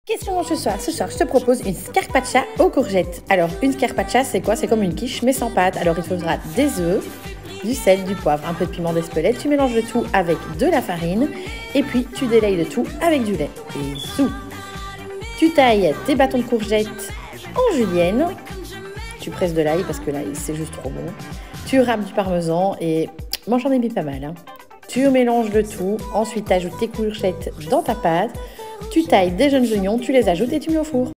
Question ce soir. Ce soir, je te propose une scarpaccia aux courgettes. Alors, une scarpaccia, c'est quoi? C'est comme une quiche, mais sans pâte. Alors, il faudra des œufs, du sel, du poivre, un peu de piment d'Espelette. Tu mélanges le tout avec de la farine et puis tu délayes le tout avec du lait. Et zou! Tu tailles tes bâtons de courgettes en julienne. Tu presses de l'ail parce que l'ail, c'est juste trop bon. Tu râpes du parmesan et moi, j'en ai mis pas mal. Tu mélanges le tout. Ensuite, tu ajoutes tes courgettes dans ta pâte. Tu tailles des jeunes oignons, tu les ajoutes et tu mets au four.